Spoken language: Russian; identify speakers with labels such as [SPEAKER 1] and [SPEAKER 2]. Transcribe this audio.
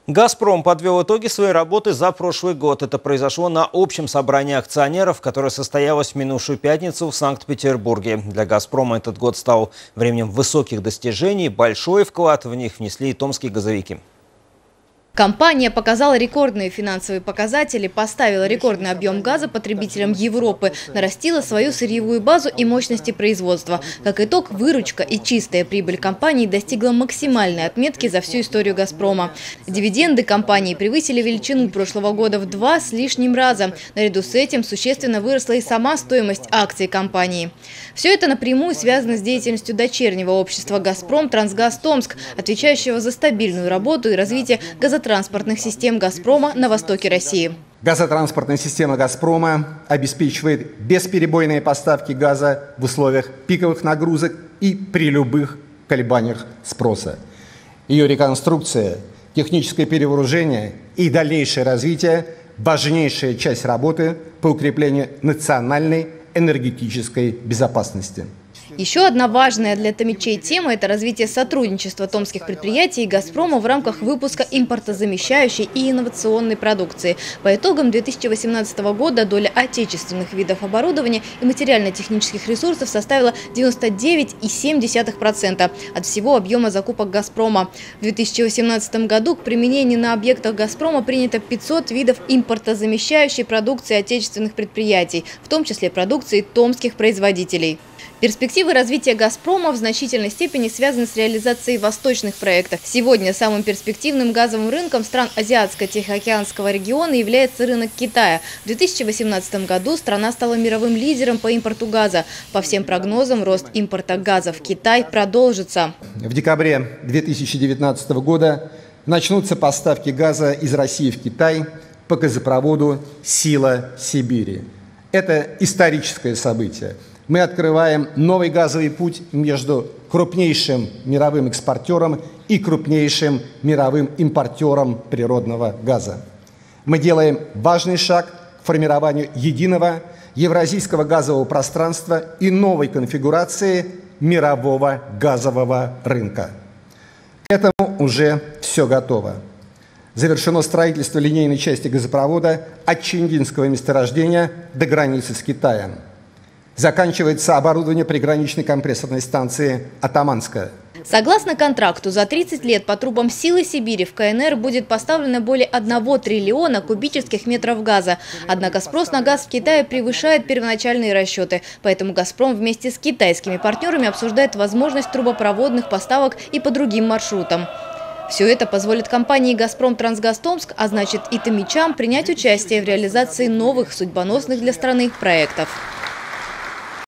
[SPEAKER 1] «Газпром» подвел итоги своей работы за прошлый год. Это произошло на общем собрании акционеров, которое состоялось в минувшую пятницу в Санкт-Петербурге. Для «Газпрома» этот год стал временем высоких достижений. Большой вклад в них внесли и томские газовики.
[SPEAKER 2] Компания показала рекордные финансовые показатели, поставила рекордный объем газа потребителям Европы, нарастила свою сырьевую базу и мощности производства. Как итог, выручка и чистая прибыль компании достигла максимальной отметки за всю историю «Газпрома». Дивиденды компании превысили величину прошлого года в 2 с лишним раза. Наряду с этим существенно выросла и сама стоимость акций компании. Все это напрямую связано с деятельностью дочернего общества «Газпром» Трансгаз Томск, отвечающего за стабильную работу и развитие газотранспортных систем «Газпрома» на востоке России.
[SPEAKER 3] Газотранспортная система «Газпрома» обеспечивает бесперебойные поставки газа в условиях пиковых нагрузок и при любых колебаниях спроса. Ее реконструкция, техническое перевооружение и дальнейшее развитие – важнейшая часть работы по укреплению национальной энергетической безопасности.
[SPEAKER 2] Еще одна важная для томичей тема – это развитие сотрудничества томских предприятий и «Газпрома» в рамках выпуска импортозамещающей и инновационной продукции. По итогам 2018 года доля отечественных видов оборудования и материально-технических ресурсов составила 99,7% от всего объема закупок «Газпрома». В 2018 году к применению на объектах «Газпрома» принято 500 видов импортозамещающей продукции отечественных предприятий, в том числе продукции томских производителей. Перспективы развития «Газпрома» в значительной степени связаны с реализацией восточных проектов. Сегодня самым перспективным газовым рынком стран Азиатско-Тихоокеанского региона является рынок Китая. В 2018 году страна стала мировым лидером по импорту газа. По всем прогнозам, рост импорта газа в Китай продолжится.
[SPEAKER 3] В декабре 2019 года начнутся поставки газа из России в Китай по газопроводу «Сила Сибири». Это историческое событие. Мы открываем новый газовый путь между крупнейшим мировым экспортером и крупнейшим мировым импортером природного газа. Мы делаем важный шаг к формированию единого евразийского газового пространства и новой конфигурации мирового газового рынка. К этому уже все готово. Завершено строительство линейной части газопровода от Чингинского месторождения до границы с Китаем. Заканчивается оборудование приграничной компрессорной станции «Атаманская».
[SPEAKER 2] Согласно контракту, за 30 лет по трубам «Силы Сибири» в КНР будет поставлено более 1 триллиона кубических метров газа. Однако спрос на газ в Китае превышает первоначальные расчеты. Поэтому «Газпром» вместе с китайскими партнерами обсуждает возможность трубопроводных поставок и по другим маршрутам. Все это позволит компании «Газпром» Трансгаз Томск, а значит и томичам, принять участие в реализации новых судьбоносных для страны проектов.